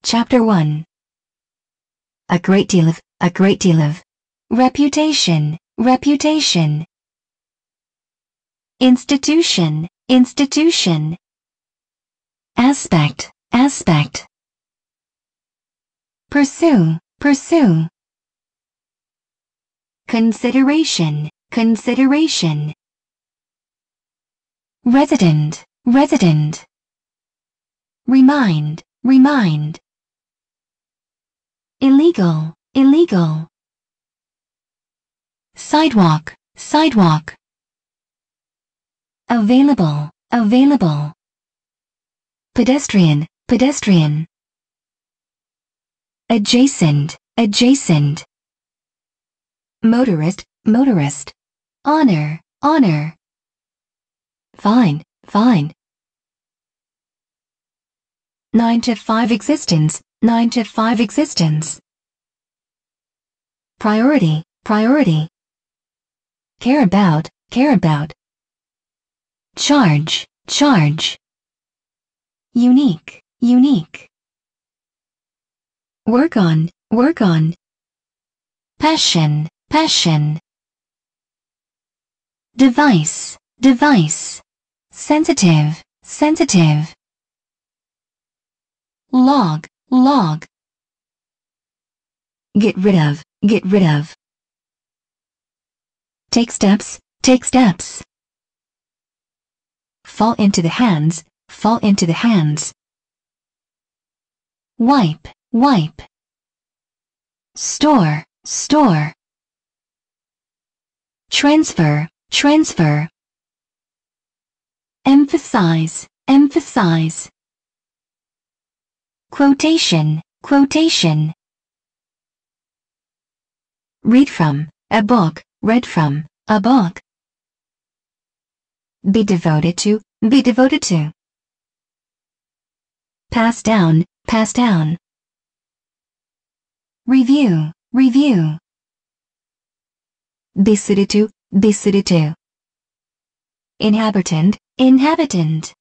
Chapter 1. A great deal of. Reputation, reputation. Institution, institution. Aspect, aspect. Pursue, pursue. Consideration, consideration. Resident, resident. Remind, remind. Illegal, illegal. Sidewalk, sidewalk. Available, available. Pedestrian, pedestrian. Adjacent, adjacent. Motorist, motorist. Honor, honor. Fine, fine. 9 to 5 existence, 9 to 5 existence. Priority, priority. Care about, care about. Charge, charge. Unique, unique. Work on, work on. Passion, passion. Device, device. Sensitive, sensitive. Log, log. Get rid of, get rid of. Take steps, take steps. Fall into the hands, fall into the hands. Wipe, wipe. Store, store. Transfer, transfer. Emphasize, emphasize. Quotation, quotation. Read from, a book, read from, a book. Be devoted to, be devoted to. Pass down, pass down. Review, review. Be suited to, be suited to. Inhabitant, inhabitant.